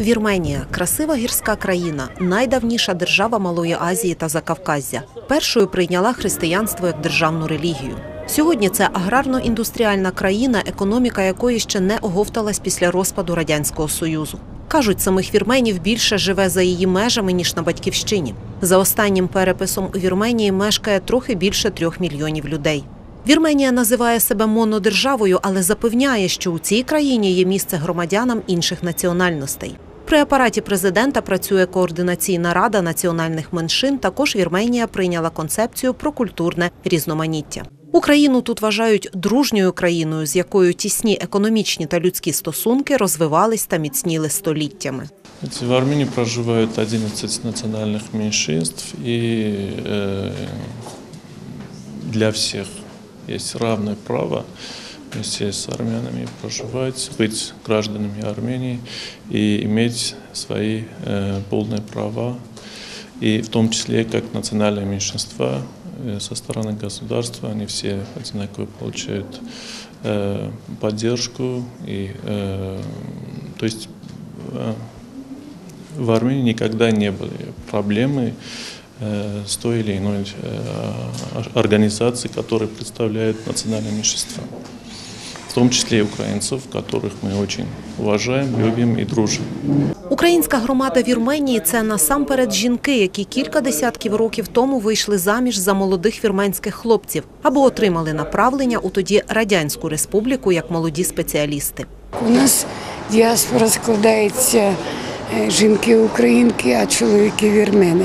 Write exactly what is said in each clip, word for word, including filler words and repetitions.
Вірменія – красива гірська країна, найдавніша держава Малої Азії та Закавказзя. Першою прийняла християнство як державну релігію. Сьогодні це аграрно-індустріальна країна, економіка якої ще не оговталась після розпаду Радянського Союзу. Кажуть, самих вірменів більше живе за її межами, ніж на батьківщині. За останнім переписом у Вірменії мешкає трохи більше трьох мільйонів людей. Вірменія називає себе монодержавою, але запевняє, що у цій країні є місце громадянам інших національностей. При апараті президента працює координаційна рада національних меншин, також Вірменія прийняла концепцію про культурне різноманіття. Україну тут вважають дружньою країною, з якою тісні економічні та людські стосунки розвивались та міцніли століттями. В Армении проживают одиннадцать национальных меньшинств, и для всех есть равное право вместе с армянами проживать, быть гражданами Армении и иметь свои полные права, и в том числе как национальные меньшинства со стороны государства, они все одинаково получают поддержку, и, то есть в Армении никогда не были проблемы с той или иной организацией, которая представляет национальные меньшинства, в том числе и украинцев, которых мы очень уважаем, любим и дружим. Українська громада Вірменії – це насамперед жінки, які кілька десятків років тому вийшли заміж за молодих вірменських хлопців або отримали направлення у тоді Радянську Республіку як молоді спеціалісти. У нас діаспора складається жінки-українки, а чоловіки-вірмени.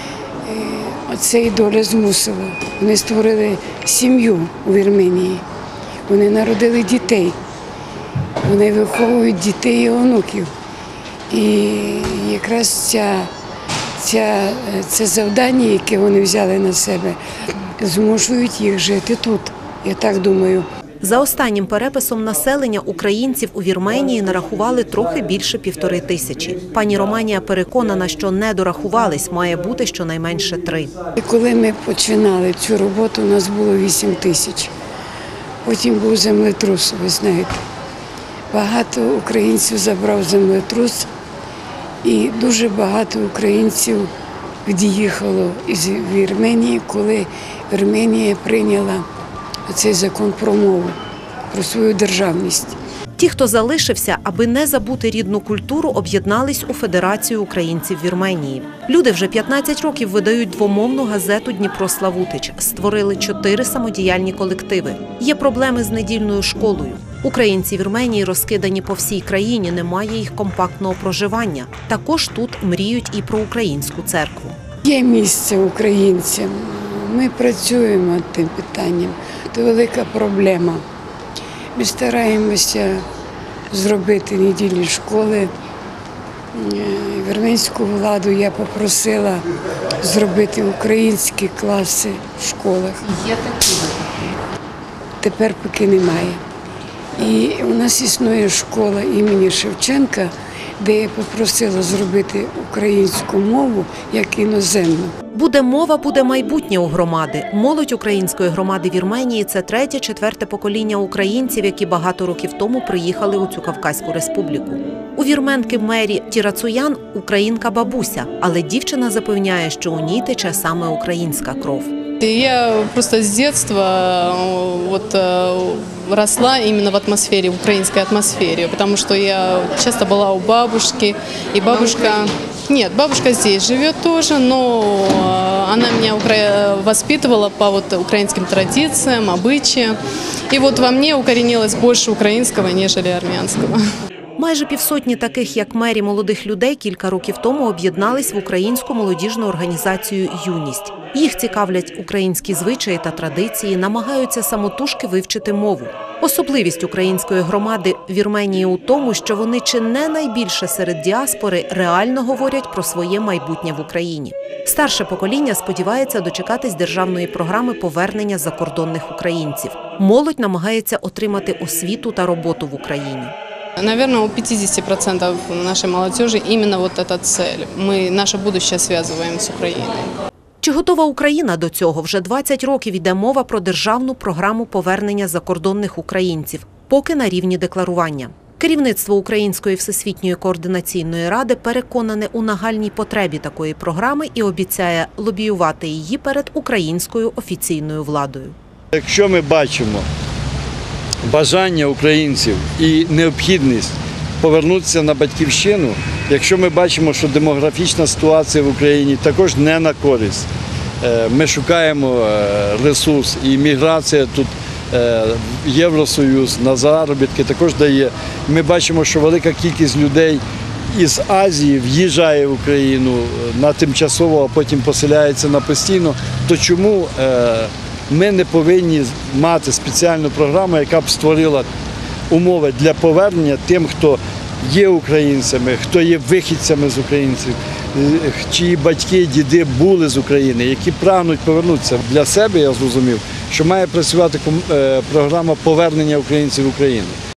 Оце і доля змусила. Вони створили сім'ю у Вірменії. Вони народили дітей. Вони виховують дітей і онуків. І якраз ця, ця, це завдання, яке вони взяли на себе, змушують їх жити тут, я так думаю. За останнім переписом населення українців у Вірменії нарахували трохи більше півтори тисячі. Пані Романія переконана, що не дорахувались, має бути щонайменше три. Коли ми починали цю роботу, у нас було вісім тисяч. Потім був землетрус, ви знаєте. Багато українців забрав землетрус, і дуже багато українців від'їхало із Вірменії, коли Вірменія прийняла цей закон про мову, про свою державність. Ті, хто залишився, аби не забути рідну культуру, об'єднались у Федерацію українців Вірменії. Люди вже п'ятнадцять років видають двомовну газету «Дніпро Славутич», створили чотири самодіяльні колективи. Є проблеми з недільною школою. Українці Вірменії розкидані по всій країні, немає їх компактного проживання. Також тут мріють і про українську церкву. Є місце українцям. Ми працюємо над тим питанням. Це велика проблема. Ми стараємося зробити недільні школи. Вірменську владу я попросила зробити українські класи в школах. Є такі? Тепер поки немає. І у нас існує школа імені Шевченка, де я попросила зробити українську мову як іноземну. Буде мова, буде майбутнє у громади. Молодь української громади Вірменії – це третє-четверте покоління українців, які багато років тому приїхали у цю Кавказьку республіку. У вірменки Мері Тірацуян – українка бабуся, але дівчина запевняє, що у ній тече саме українська кров. Я просто с детства вот, росла именно в атмосфере, в украинской атмосфере, потому что я часто была у бабушки, и бабушка... Нет, бабушка здесь живет тоже, но она меня воспитывала по вот украинским традициям, обычаям. И вот во мне укоренилось больше украинского, нежели армянского. Майже півсотні таких, як Мері, молодих людей кілька років тому об'єднались в українську молодіжну організацію «Юність». Їх цікавлять українські звичаї та традиції, намагаються самотужки вивчити мову. Особливість української громади Вірменії у тому, що вони чи не найбільше серед діаспори реально говорять про своє майбутнє в Україні. Старше покоління сподівається дочекатись державної програми повернення закордонних українців. Молодь намагається отримати освіту та роботу в Україні. Наверное, у пятидесяти процентов нашей молодежи именно вот эта цель. Мы наше будущее связываем с Украиной. Чи готова Україна до цього? Вже двадцять років йде мова про державну програму повернення закордонних українців, поки на рівні декларування. Керівництво Української всесвітньої координаційної ради переконане у нагальній потребі такої програми і обіцяє лобіювати її перед українською офіційною владою. Якщо ми бачимо бажання українців і необхідність повернутися на батьківщину, якщо ми бачимо, що демографічна ситуація в Україні також не на користь, ми шукаємо ресурс і міграція тут Євросоюз на заробітки також дає. Ми бачимо, що велика кількість людей із Азії в'їжджає в Україну на тимчасово, а потім поселяється на постійно, то чому ми не повинні мати спеціальну програму, яка б створила умови для повернення тим, хто є українцями, хто є вихідцями з українців, чиї батьки, діди були з України, які прагнуть повернутися. Для себе я зрозумів, що має працювати програма повернення українців в Україну.